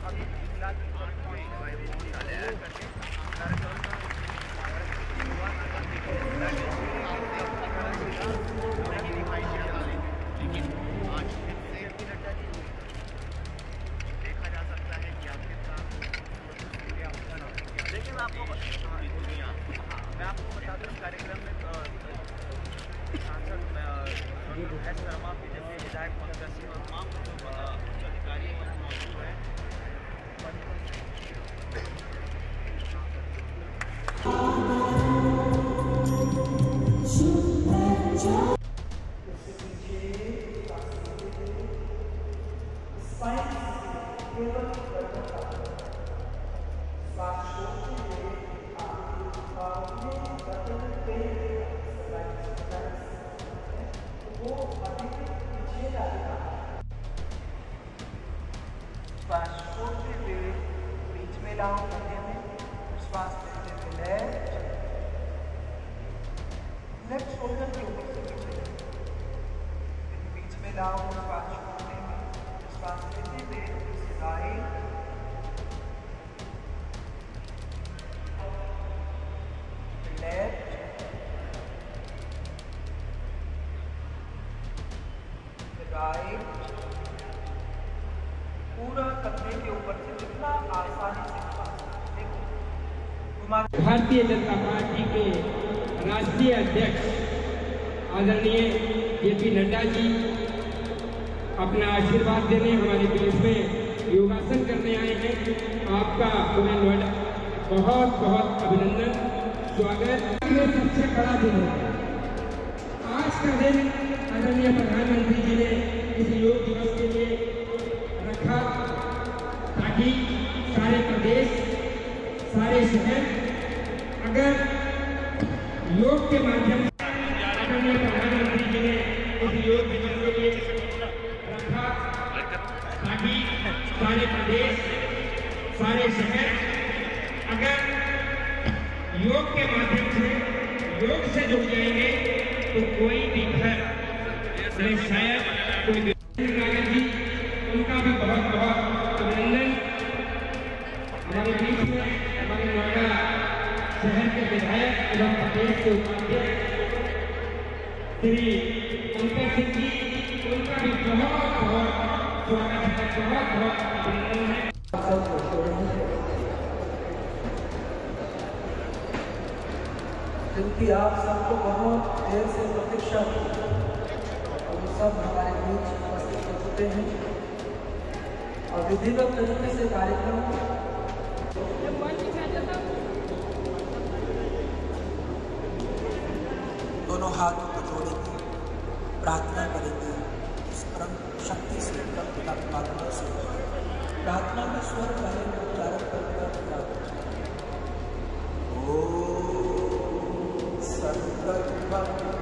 मैं आपको बता दूं कार्यक्रम में सांसद एस शर्मा भी जैसे विधायक पंकज सिंह और तमाम अधिकारी मौजूद हैं। बीच में लाओ, कंधे में श्वास लेते हुए लेफ्ट शोल्डर के ऊपर से बीच में लाओ, श्वास छोड़ने में श्वास लेते हुए राइट लेफ्ट राइट, पूरा कंधे के ऊपर से जितना आसानी से भारतीय जनता पार्टी के राष्ट्रीय अध्यक्ष आदरणीय जेपी नड्डा जी अपना आशीर्वाद देने हमारे देश में योगासन करने आए हैं। आपका बहुत बहुत अभिनंदन, स्वागत। सबसे बड़ा दिन है आज का दिन। आदरणीय प्रधानमंत्री जी ने इस योग दिवस के लिए रखा ताकि सारे प्रदेश, सारे शहर अगर योग के माध्यम से आदरणीय प्रधानमंत्री जी ने इस योग दिवस के लिए रखा ताकि सारे प्रदेश, सारे शहर अगर योग के माध्यम से योग से जुड़ जाएंगे तो कोई भी घर में शायद कोई नागर जी, उनका भी बहुत बहुत अभिनंदन। हमारे बीच में हमारे नोएडा शहर के विधायक एवं प्रदेश के उपाध्यक्ष श्री पंकज सिंह जी, उनका भी बहुत बहुत स्वागत है, बहुत बहुत अभिनंदन है। क्योंकि आप सबको बहुत देर से प्रतीक्षा की और सब हमारे बीच उपस्थित हो चुके हैं और विधिवत तरीके से कार्यक्रम दोनों हाथों को जोड़ेंगे, प्रार्थना करेंगे इस परम शक्ति से, परमात्मा से। प्रार्थना का स्वर पहले में उच्चारण करके ओम संकल्प